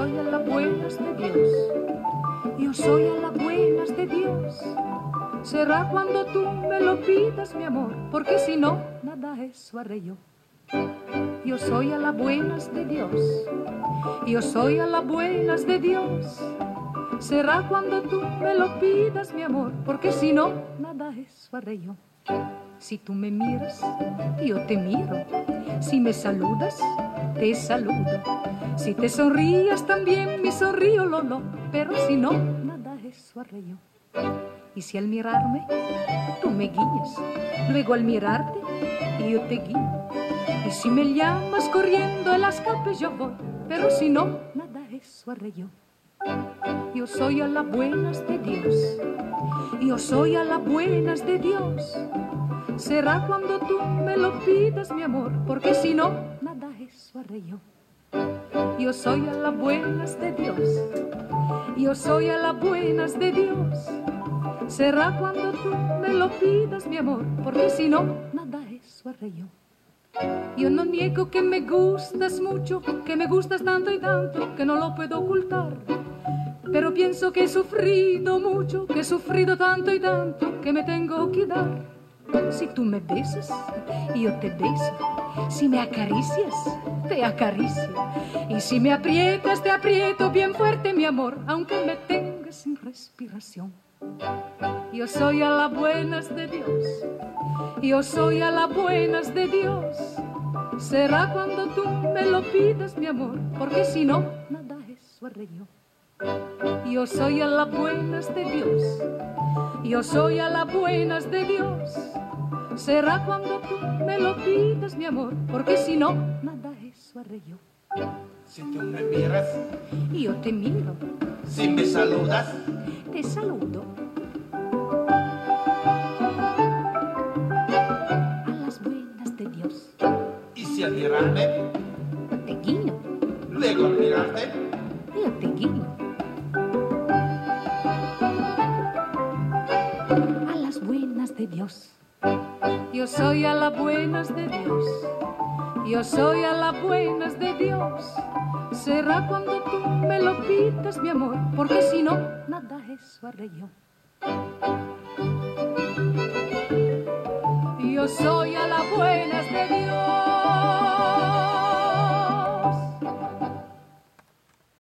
soy a las buenas de Dios. Yo soy a las buenas de Dios. Será cuando tú me lo pidas, mi amor, porque si no, nada eso haré yo. Yo soy a las buenas de Dios. Yo soy a las buenas de Dios. Será cuando tú me lo pidas, mi amor, porque si no, nada eso haré yo. Si tú me miras, yo te miro. Si me saludas, te saludo. Si te sonrías también me sonrío, Lolo. Pero si no, nada eso haré yo. Y si al mirarme, tú me guiñas, luego al mirarte, yo te guiño. Y si me llamas corriendo al escape yo voy, pero si no, nada eso haré yo. Yo soy a las buenas de Dios. Yo soy a las buenas de Dios. Será cuando tú me lo pidas, mi amor, porque si no, nada eso haré yo. Yo soy a las buenas de Dios. Yo soy a las buenas de Dios. Será cuando tú me lo pidas, mi amor, porque si no, nada eso haré yo. Yo no niego que me gustas mucho, que me gustas tanto y tanto, que no lo puedo ocultar. Pero pienso que he sufrido mucho, que he sufrido tanto y tanto, que me tengo que dar. Si tú me besas, yo te beso. Si me acaricias, te acaricio. Y si me aprietas, te aprieto bien fuerte, mi amor, aunque me tengas sin respiración. Yo soy a las buenas de Dios. Yo soy a las buenas de Dios. Será cuando tú me lo pidas, mi amor, porque si no, nada eso haré yo. Yo soy a las buenas de Dios. Yo soy a las buenas de Dios. Será cuando tú me lo pidas, mi amor, porque si no, nada eso haré yo. Si tú me miras, yo te miro. Si me saludas, te saludo. A las buenas de Dios. Y si al mirarme, yo te guiño. Luego al mirarte, yo te guiño. A las buenas de Dios. Yo soy a las buenas de Dios. Yo soy a las buenas de Dios. Será cuando tú me lo pidas, mi amor, porque si no, nada eso haré yo. Yo soy a las buenas de Dios.